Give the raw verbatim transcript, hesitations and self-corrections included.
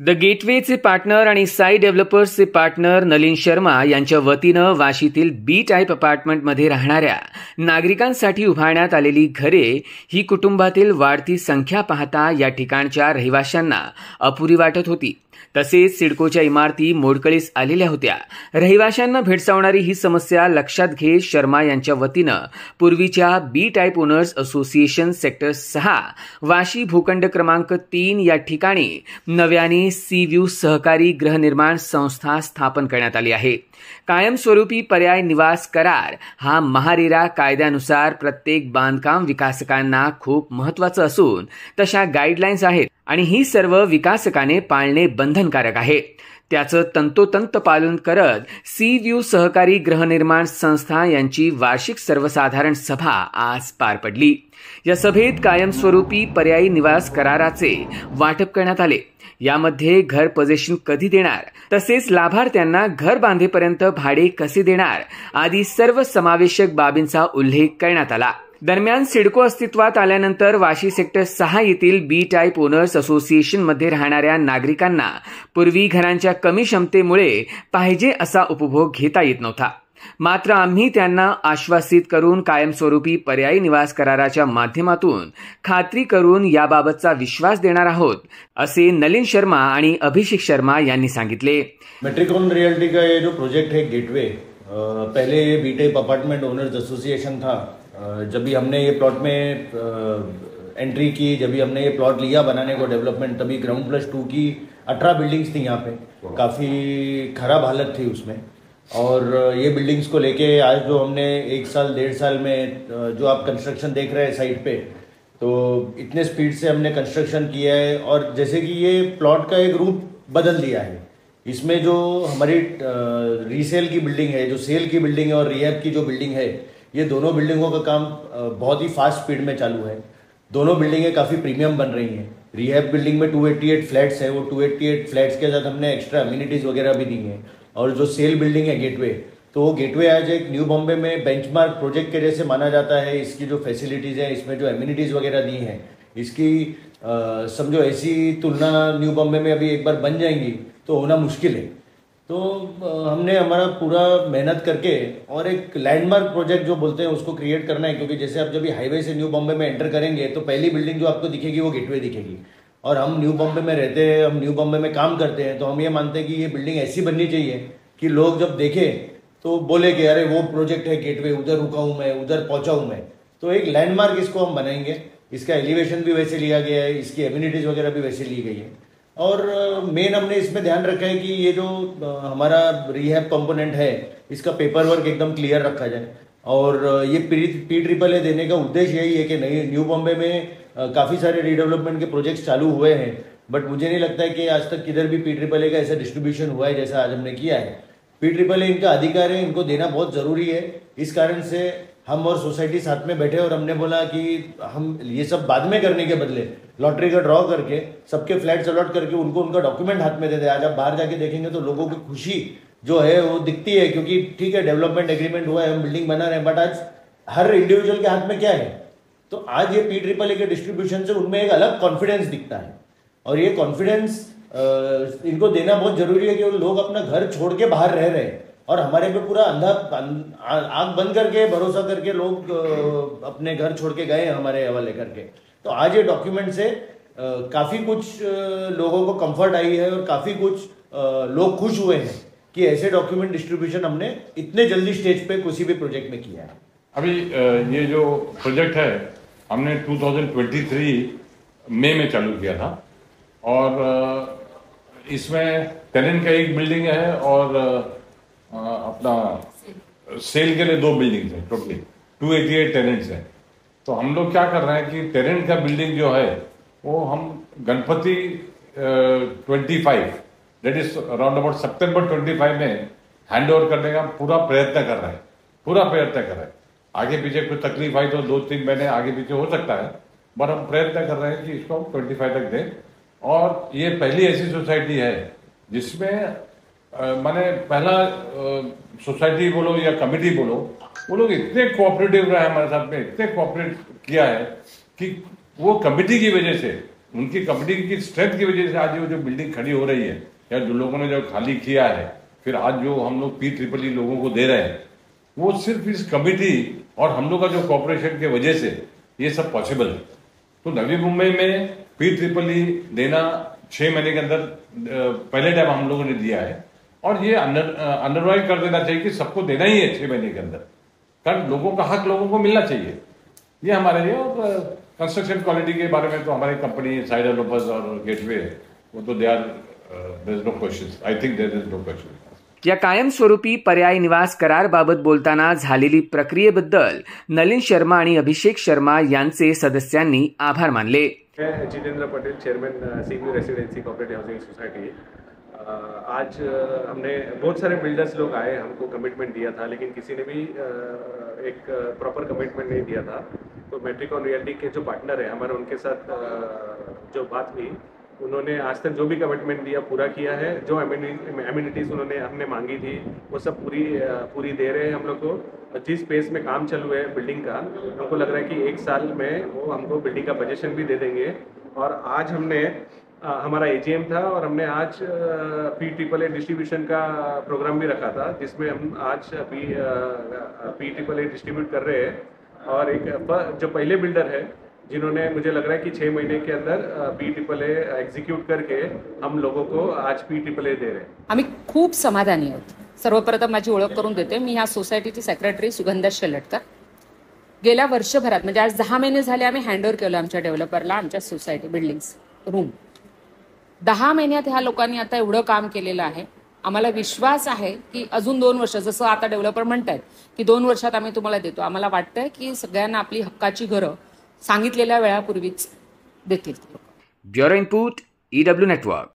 The गेटवेचे partner आणि साई डेव्हलपर्सचे पार्टनर नलिन शर्मा यांच्या वतीनं वाशीतील बी टाईप अपार्टमेंटमध्ये राहणाऱ्या नागरिकांसाठी उभारण्यात आलेली घरे ही कुटुंबातील वाढती संख्या पाहता या ठिकाणच्या रहिवाशांना अपुरी वाटत होती। तसेच सिडकोच्या इमारती मोडकळीस आलेल्या होत्या। रहिवाशांना भेडसावणारी ही समस्या लक्षात घेत शर्मा यांच्या वतीनं पूर्वीच्या B type owners association sector सहा वाशी भूखंड क्रमांक तीन या ठिकाणी नव्याने सी व्यू सहकारी गृहनिर्माण संस्था स्थापन करण्यात आली आहे। कायमस्वरूपी पर्याय निवास करार हा महारेरा कायद्यानुसार प्रत्येक बांधकाम विकासकांना खूप महत्त्वाचा असून तशा गाईडलाईन्स आहेत आणि ही सर्व विकासकाने पाळणे बंधनकारक आहे। त्याचं तंतोतंत पालन करत सी व्यू सहकारी गृहनिर्माण संस्था यांची वार्षिक सर्वसाधारण सभा आज पार पडली। या सभेत कायमस्वरूपी पर्यायी निवास कराराचे वाटप करण्यात आले। यामध्ये घर पोझिशन कधी देणार तसेच लाभार्थ्यांना घर बांधेपर्यंत भाडे कसे देणार आदी सर्व समावेशक बाबींचा उल्लेख करण्यात आला। दरम्यान सिडको अस्तित्वात आल्यानंतर वाशी सेक्टर सहा येथील बी टाईप ओनर्स असोसिएशन मध्ये राहणाऱ्या नागरिकांना पूर्वी घरांच्या कमी क्षमतेमुळे पाहिजे असा उपभोग घेता येत नव्हता। मात्र आम्ही त्यांना आश्वासित करून कायमस्वरूपी पर्यायी निवास कराराच्या माध्यमातून खात्री करून याबाबतचा विश्वास देणार आहोत, असे नलिन शर्मा आणि अभिषेक शर्मा यांनी सांगितले। मेट्रिकॉन रियल्टी का ये जो प्रोजेक्ट है गेटवे, पहले ये B type apartment owners association था। जब भी हमने ये प्लॉट में एंट्री की, जब भी हमने ये प्लॉट लिया बनाने को डेवलपमेंट, तभी ग्राउंड प्लस टू की अठारह बिल्डिंग्स थी यहाँ पे, काफ़ी खराब हालत थी उसमें। और ये बिल्डिंग्स को लेके आज जो हमने एक साल डेढ़ साल में जो आप कंस्ट्रक्शन देख रहे हैं साइट पे, तो इतने स्पीड से हमने कंस्ट्रक्शन किया है और जैसे कि ये प्लॉट का एक रूप बदल दिया है। इसमें जो हमारी रीसेल की बिल्डिंग है, जो सेल की बिल्डिंग है और रिहैब की जो बिल्डिंग है, ये दोनों बिल्डिंगों का काम बहुत ही फास्ट स्पीड में चालू है। दोनों बिल्डिंगें काफ़ी प्रीमियम बन रही हैं। रिहैब बिल्डिंग में टू एट्टी एट फ्लैट्स है, वो टू एट्टी एट फ्लैट्स के साथ हमने एक्स्ट्रा अम्यूनिटीज़ वगैरह भी दी हैं। और जो सेल बिल्डिंग है गेटवे, तो वो गेटवे आज एक न्यू बॉम्बे में बेंचमार्क प्रोजेक्ट के जैसे माना जाता है। इसकी जो फैसिलिटीज़ हैं, इसमें जो एम्यूनिटीज़ वगैरह दी हैं, इसकी समझो ऐसी तुलना न्यू बॉम्बे में अभी एक बार बन जाएंगी तो होना मुश्किल है। तो हमने हमारा पूरा मेहनत करके और एक लैंडमार्क प्रोजेक्ट जो बोलते हैं उसको क्रिएट करना है, क्योंकि जैसे आप जब हाईवे से न्यू बॉम्बे में एंटर करेंगे तो पहली बिल्डिंग जो आपको दिखेगी वो गेटवे दिखेगी। और हम न्यू बॉम्बे में रहते हैं, हम न्यू बॉम्बे में काम करते हैं, तो हम ये मानते हैं कि ये बिल्डिंग ऐसी बननी चाहिए कि लोग जब देखें तो बोले कि अरे वो प्रोजेक्ट है गेटवे, उधर रुका हूँ मैं, उधर पहुँचा हूँ मैं। तो एक लैंडमार्क इसको हम बनाएंगे। इसका एलिवेशन भी वैसे लिया गया है, इसकी एम्यूनिटीज़ वगैरह भी वैसे ली गई है। और मेन हमने इसमें ध्यान रखा है कि ये जो हमारा रिहैब कंपोनेंट है, इसका पेपर वर्क एकदम क्लियर रखा जाए। और ये पी ट्रिपल ए देने का उद्देश्य यही है कि नई न्यू बॉम्बे में काफ़ी सारे रीडेवलपमेंट के प्रोजेक्ट्स चालू हुए हैं, बट मुझे नहीं लगता है कि आज तक किधर भी पी ट्रिपल ए का ऐसा डिस्ट्रीब्यूशन हुआ है जैसा आज हमने किया है। पी ट्रिपल ए इनका अधिकार है, इनको देना बहुत ज़रूरी है। इस कारण से हम और सोसाइटी साथ में बैठे और हमने बोला कि हम ये सब बाद में करने के बदले लॉटरी का ड्रॉ करके सबके फ्लैट्स अलॉट करके उनको उनका डॉक्यूमेंट हाथ में दे दे। आज आप बाहर जाके देखेंगे तो लोगों की खुशी जो है वो दिखती है, क्योंकि ठीक है डेवलपमेंट एग्रीमेंट हुआ है, हम बिल्डिंग बना रहे हैं, बट आज हर इंडिविजुअल के हाथ में क्या है, तो आज ये पी ट्रिपल ए के डिस्ट्रीब्यूशन से उनमें एक अलग कॉन्फिडेंस दिखता है। और ये कॉन्फिडेंस इनको देना बहुत जरूरी है कि वो लोग अपना घर छोड़ के बाहर रह रहे हैं और हमारे पे पूरा अंधा आंख बंद करके भरोसा करके लोग अपने घर छोड़ के गए हमारे हवाले करके। तो आज ये डॉक्यूमेंट से काफ़ी कुछ लोगों को कंफर्ट आई है और काफ़ी कुछ लोग खुश हुए हैं कि ऐसे डॉक्यूमेंट डिस्ट्रीब्यूशन हमने इतने जल्दी स्टेज पे किसी भी प्रोजेक्ट में किया है। अभी ये जो प्रोजेक्ट है हमने दो हज़ार तेईस मई में चालू किया था और इसमें टेनेंट का एक बिल्डिंग है और अपना सेल के लिए दो बिल्डिंग्स हैं, टोटली दो सौ अट्ठासी टेनेंट्स हैं। तो हम लोग क्या कर रहे हैं कि टेनेंट का बिल्डिंग जो है वो हम गणपति पच्चीस that is around about September पच्चीस में हैंड ओवर करने का पूरा प्रयत्न कर रहे हैं, पूरा प्रयत्न कर रहे हैं। आगे पीछे कुछ तकलीफ आई तो दो तीन महीने आगे पीछे हो सकता है, पर हम प्रयत्न कर रहे हैं कि इसको हम पच्चीस तक दें। और ये पहली ऐसी सोसाइटी है जिसमें माने पहला सोसाइटी बोलो या कमिटी बोलो, वो लोग इतने कोऑपरेटिव रहे हमारे साथ में, इतने कोऑपरेट किया है कि वो कमिटी की वजह से उनकी कंपनी की स्ट्रेंथ की वजह से आज वो जो बिल्डिंग खड़ी हो रही है या जो लोगों ने जो खाली किया है, फिर आज जो हम लोग पी ट्रिपल ई लोगों को दे रहे हैं, वो सिर्फ इस कमिटी और हम लोग का जो कॉर्पोरेशन के वजह से ये सब पॉसिबल है। तो नवी मुंबई में पी ट्रिपल ई देना छह महीने के अंदर पहले टाइम हम लोगों ने दिया है, और ये अंडर अंडरवाइज कर देना चाहिए कि सबको देना ही है छह महीने के अंदर, कारण लोगों का हक लोगों को मिलना चाहिए। ये हमारे लिए। और कंस्ट्रक्शन क्वालिटी के बारे में तो हमारी कंपनी साइड डेवलपर्स और गेटवे वो तो they are there is no question, I think there is no question. या कायमस्वरूपी पर्यायी निवास करारबाबत बोलताना झालेली प्रक्रियेबद्दल नलिन शर्मा आणि अभिषेक शर्मा यांचे सदस्यांनी आभार मानले। मैं Jitendra Patel, chairman Seaview Residency Cooperative Housing Society. आज हमने बहुत सारे बिल्डर्स लोग आए, हमको कमिटमेंट दिया था, लेकिन किसी ने भी एक प्रॉपर कमिटमेंट नहीं दिया था। तो मेट्रिकॉन रियल्टी के जो पार्टनर है हमारे, उनके साथ जो बात हुई, उन्होंने आज तक जो भी कमिटमेंट दिया पूरा किया है। जो एमिनिटीज़ उन्होंने हमने मांगी थी वो सब पूरी पूरी दे रहे हैं हम लोग को। जिस पेस में काम चालू है बिल्डिंग का, हमको लग रहा है कि एक साल में वो हमको बिल्डिंग का पोजीशन भी दे देंगे। और आज हमने आ, हमारा एजीएम था और हमने आज पी ट्रिपल ए डिस्ट्रीब्यूशन का प्रोग्राम भी रखा था, जिसमें हम आज P P triple A distribute कर रहे हैं। और एक जो पहले बिल्डर है जिन्होंने, मुझे लग रहा है कि छः महीने के अंदर पी ट्रिपल ए एक्झिक्यूट करके हम लोगों को आज पी ट्रिपल ए दे रहे हैं। आम्ही खूप समाधानी आहोत। सर्वप्रथम माझी ओळख करून देते, मी ह्या सोसायटीची सेक्रेटरी सुगंधा शेलटकर। गेल्या वर्षभरात म्हणजे आज दहा महिने झाले आम्ही हँडओव्हर केलं आमच्या डेव्हलपरला आमच्या सोसायटी बिल्डिंग्स रूम। दहा महिन्यात ह्या लोकांनी आता एवढं काम केलेलं आहे। आम्हाला विश्वास आहे की अजून दोन वर्ष, जसं आता डेव्हलपर म्हणतात की दोन वर्षात आम्ही तुम्हाला देतो, आम्हाला वाटतंय की सगळ्यांना आपली हक्काची घरं सांगितलेल्या वेळापूर्वीच देतील। Bureau input, EW network.